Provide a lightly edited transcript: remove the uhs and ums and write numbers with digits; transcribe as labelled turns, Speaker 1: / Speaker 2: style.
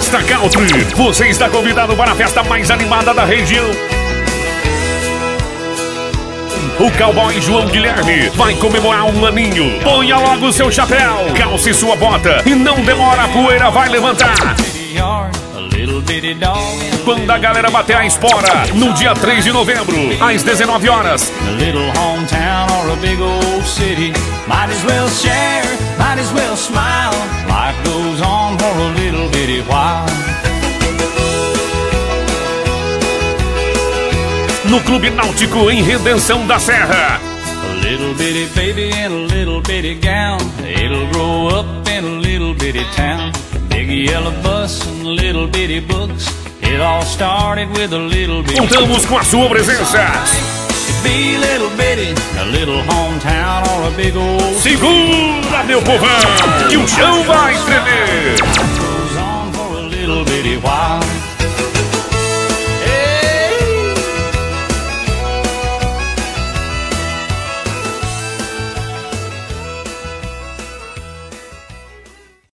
Speaker 1: Festa Country. Você está convidado para a festa mais animada da região. O cowboy João Guilherme vai comemorar um aninho. Ponha logo seu chapéu, calce sua bota e não demora, a poeira vai levantar. Quando a galera bater a espora, no dia 3 de novembro, às 19 horas. No Clube Náutico em Redenção da Serra.
Speaker 2: A little bitty baby in a little bitty gown. It'll grow up in a little bitty town. Big yellow bus and little bitty books. It all started with a little bitty.
Speaker 1: Contamos com a sua presença.
Speaker 2: Be a little bitty, a little hometown or a big old.
Speaker 1: Segura, meu povão, que o chão vai tremer.